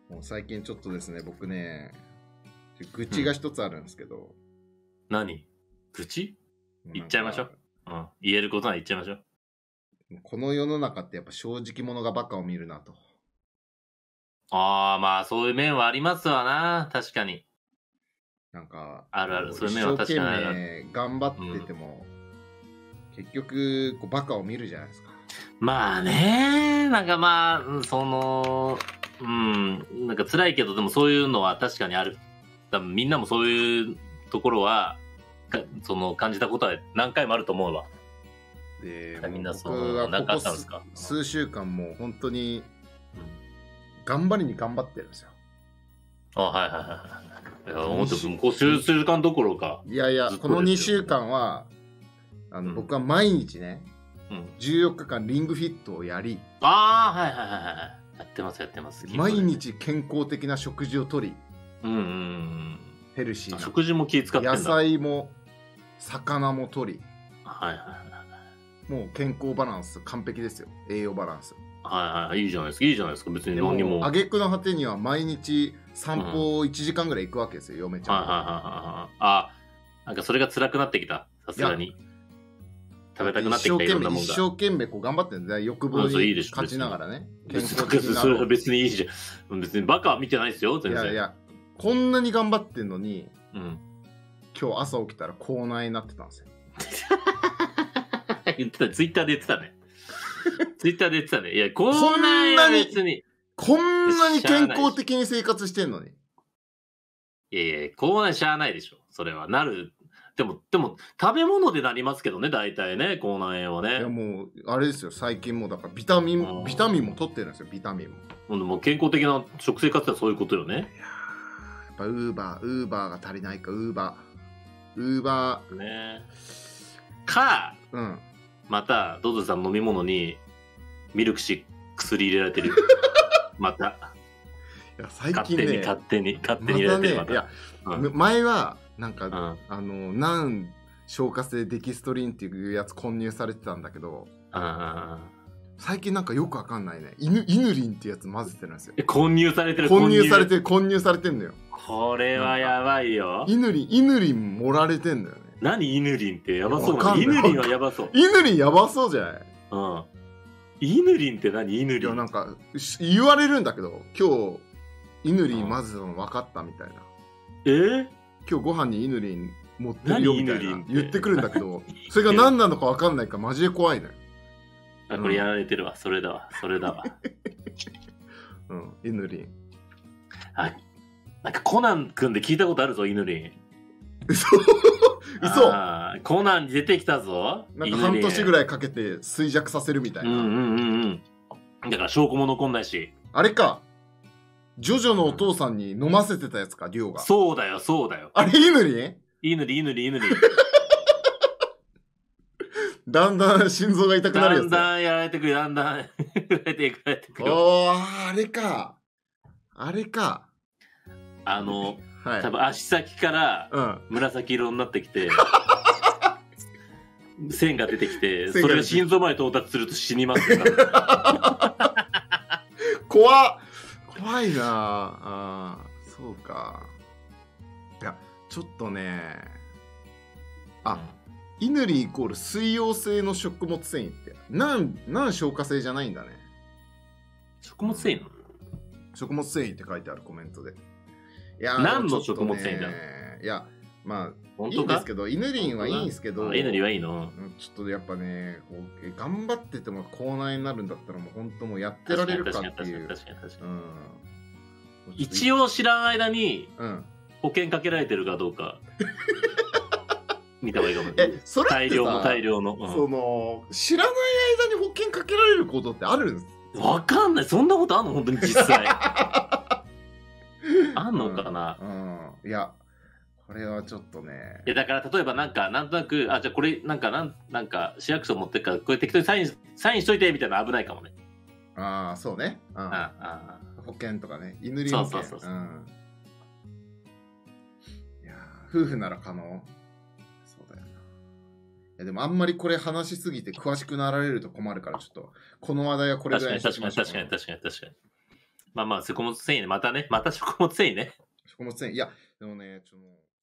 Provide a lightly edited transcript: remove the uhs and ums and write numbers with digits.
もう最近ちょっとですね、僕ね、愚痴が一つあるんですけど、 何愚痴もうなんか言っちゃいましょう。言えることは言っちゃいましょう。 この世の中ってやっぱ正直者がバカを見るなと。 まあ、そういう面はありますわな。確かに。 なんか、 あるあるこそういう面は確かにある一生懸命頑張ってても、結局こうバカを見るじゃないですか。 まあね、なんかまあ、なんか辛いけど、でもそういうのは確かにある。多分みんなもそういうところは、感じたことは何回もあると思うわ。 で、 みんな僕はなんかあここったんですか？ 数週間もう本当に頑張りに頑張ってるんですよ。 はいはいはい。いや、思ってもう数週間どころか。 いやいや、この2週間は、僕は毎日ね、14日間リングフィットをやり、 はいはいはいはい。やってますやってます。 毎日健康的な食事をとり、ヘルシーな食事も気使ってんだ。 野菜も魚もとり、 はいはいはい。 もう健康バランス完璧ですよ。栄養バランス。 はいはい、いいじゃないですか、いいじゃないですか、別に何にも。 挙句の果てには毎日散歩を1時間ぐらい行くわけですよ、嫁ちゃん。 はいはいはいはい。なんかそれが辛くなってきた、さすがに。食べたくなってきたいろんなもんが。 一生懸命こう頑張ってるんだよ、欲望に勝ちながらね。 それは別にいいじゃん。別にバカは見てないですよ、全然。 いやいや、こんなに頑張ってんのに、今日朝起きたら口内になってたんですよ。 言ってた、ツイッターで言ってたね。ツイッターで言ってたね。いや、こんなに別に。 こんなに健康的に生活してんのに。 いやいや、こうなしゃあないでしょ。それは。でも、食べ物でなりますけどね、大体ね、口内炎はね。 いや、もう、あれですよ、最近もだからビタミンも取ってるんですよ、ビタミンも。 もう健康的な食生活はそういうことよね。 いややっぱウーバーが足りないか、ウーバー。 ね。また、ドドさん飲み物にミルクシー薬入れられてる。また。 いや、最近ね、 勝手に入れられてる。 またね、いや、前は、なんか、難消化性デキストリンっていうやつ混入されてたんだけど、最近なんかよくわかんないね。イヌリンってやつ混ぜてるんですよ。 混入されてる混入されてんのよ。 これはやばいよ。 イヌリン盛られてんだよね。 何イヌリンってやばそうな。イヌリンはやばそう。 イヌリンやばそうじゃない？ イヌリンって何？イヌリン。 いや、なんか言われるんだけど、今日イヌリン混ぜたの分かったみたいな。今日ご飯にイヌリン持ってるよみたいな言ってくるんだけど、それが何なのか分かんないからマジで怖いのよ。 これやられてるわ。それだわ。 イヌリン。 なんかコナン君で聞いたことあるぞ、イヌリン。 嘘コナンに出てきたぞ。 なんか半年ぐらいかけて衰弱させるみたいな。 だから証拠も残んないし。 あれか。ジョジョのお父さんに飲ませてたやつか、リョウが。 そうだよ。 あれ、イヌリン。だんだん心臓が痛くなるやつ。 だんだんやられてくる。やられてくる。 あれか。 多分足先から紫色になってきて、線が出てきて、それが心臓まで到達すると死にますよ。 怖いな。そうか。いや、ちょっとね、イヌリンイコール水溶性の食物繊維って難消化性じゃないんだね。 食物繊維なの？ 食物繊維って書いてあるコメントで。いや、 何の食物繊維だ？ いや、まあいいんですけど、イヌリンはいいんですけど、 イヌリンはいいの？ ちょっとやっぱね、こう頑張ってても口内になるんだったらもう本当もうやってられるかっていう。 確かに。一応知らん間に保険かけられてるかどうか見た方がいいかも。 それってさ、 大量の、 その知らない間に保険かけられることってあるんです？ わかんない。そんなことあんの？本当に実際。あんのかな？ いや、これはちょっとね。 いや、だから例えばなんとなく、じゃあこれなんか市役所持ってっから、これ適当にサインしといてみたいなの危ないかもね。 そうね。保険とかね。イヌリン保険。 そう。 いや、夫婦なら可能。そうだよな。いや、でもあんまりこれ話しすぎて詳しくなられると困るから、ちょっとこの話題はこれぐらいにしましょう。 確かに。 まあまあ、食物繊維ね。また食物繊維ね。 食物繊維。いや、でもね、